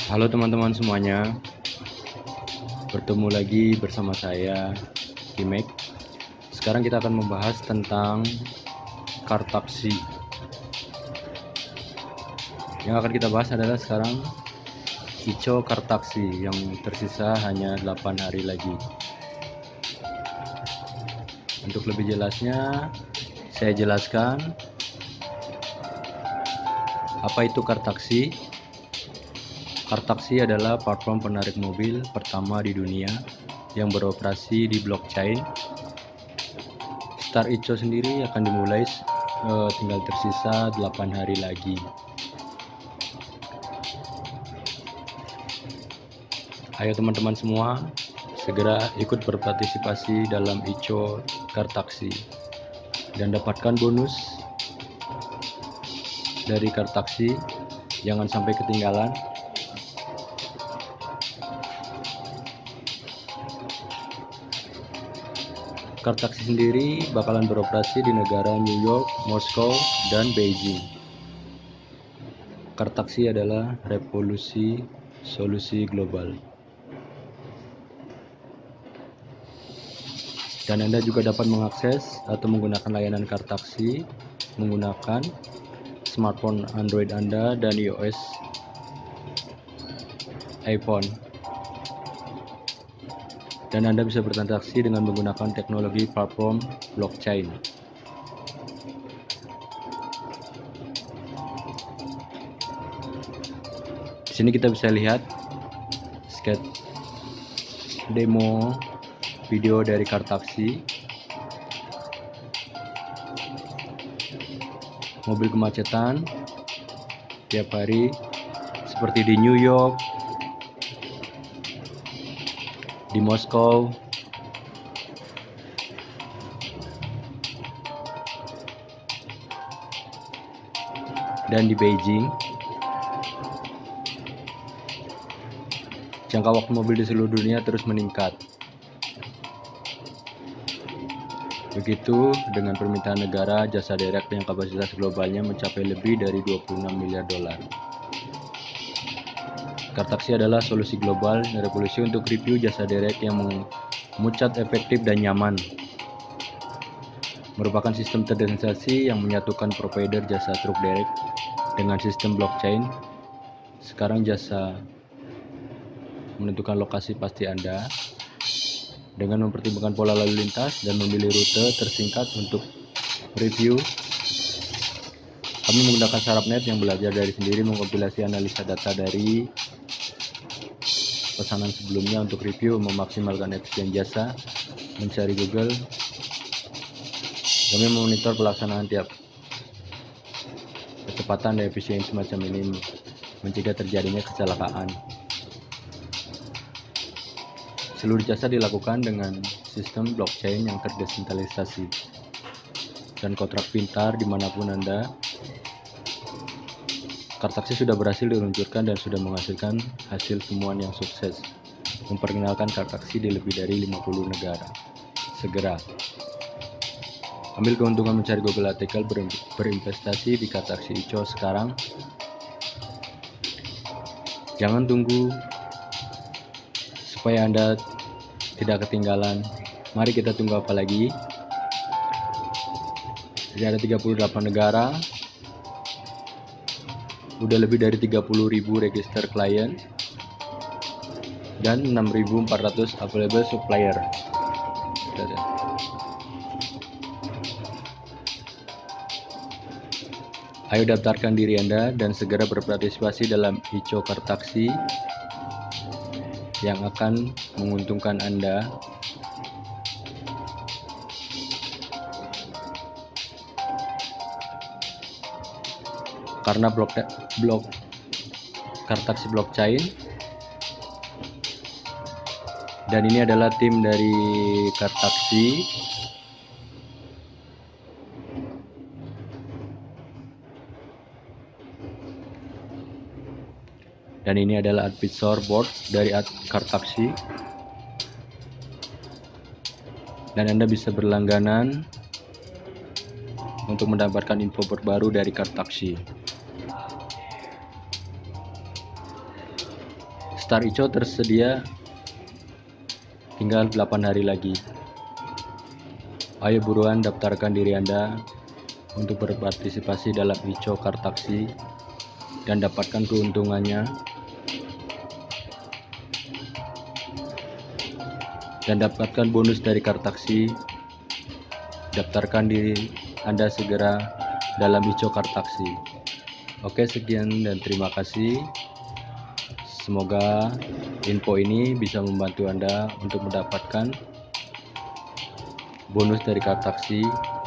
Halo teman-teman semuanya, bertemu lagi bersama saya, Kimek. Sekarang kita akan membahas tentang Kartaksi. Yang akan kita bahas adalah sekarang Ico Kartaksi yang tersisa hanya 8 hari lagi. Untuk lebih jelasnya, saya jelaskan apa itu Kartaksi. Kartaksi adalah platform penarik mobil pertama di dunia yang beroperasi di blockchain. Start Ico sendiri akan dimulai tinggal tersisa 8 hari lagi. Ayo teman-teman semua, segera ikut berpartisipasi dalam Ico Kartaksi dan dapatkan bonus dari Kartaksi. Jangan sampai ketinggalan. Kartaksi sendiri bakalan beroperasi di negara New York, Moskow, dan Beijing. Kartaksi adalah revolusi solusi global. Dan Anda juga dapat mengakses atau menggunakan layanan Kartaksi menggunakan smartphone Android Anda dan iOS iPhone. Dan Anda bisa bertransaksi dengan menggunakan teknologi platform blockchain. Di sini kita bisa lihat sketch demo video dari Kartaksi. Mobil kemacetan tiap hari seperti di New York, di Moskow, dan di Beijing. Jangka waktu mobil di seluruh dunia terus meningkat. Begitu dengan permintaan negara jasa derek yang kapasitas globalnya mencapai lebih dari 26 miliar dolar. Kartaksi adalah solusi global revolusi untuk review jasa derek yang memucat, efektif, dan nyaman. Merupakan sistem terdesentralisasi yang menyatukan provider jasa truk derek dengan sistem blockchain. Sekarang jasa menentukan lokasi pasti Anda dengan mempertimbangkan pola lalu lintas dan memilih rute tersingkat untuk review. Kami menggunakan SarapNet yang belajar dari sendiri mengkompilasi analisa data dari pesanan sebelumnya untuk review, memaksimalkan efisien jasa, mencari Google. Kami memonitor pelaksanaan tiap kecepatan dan efisiensi semacam ini mencegah terjadinya kecelakaan. Seluruh jasa dilakukan dengan sistem blockchain yang terdesentralisasi dan kontrak pintar dimanapun Anda. Kartaksi sudah berhasil diluncurkan dan sudah menghasilkan hasil temuan yang sukses, memperkenalkan Kartaksi di lebih dari 50 negara. Segera ambil keuntungan mencari Google artikel berinvestasi di Kartaksi Ico sekarang. Jangan tunggu supaya Anda tidak ketinggalan. Mari kita tunggu apa lagi? Jadi ada 38 negara, udah lebih dari 30.000 register klien, dan 6.400 available supplier. Ayo daftarkan diri Anda dan segera berpartisipasi dalam Ico Kartaksi yang akan menguntungkan Anda. Karena blok Kartaksi blockchain, dan ini adalah tim dari Kartaksi. Dan ini adalah advisor board dari Kartaksi. Dan Anda bisa berlangganan untuk mendapatkan info terbaru dari Kartaksi. Daftar ICO tersedia tinggal 8 hari lagi. Ayo buruan daftarkan diri Anda untuk berpartisipasi dalam ICO Kartaksi dan dapatkan keuntungannya, dan dapatkan bonus dari Kartaksi. Daftarkan diri Anda segera dalam ICO Kartaksi. Oke, sekian dan terima kasih. Semoga info ini bisa membantu Anda untuk mendapatkan bonus dari Kartaksi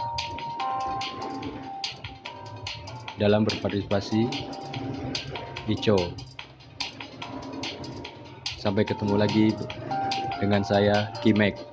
dalam berpartisipasi ICO. Sampai ketemu lagi dengan saya, Kimek.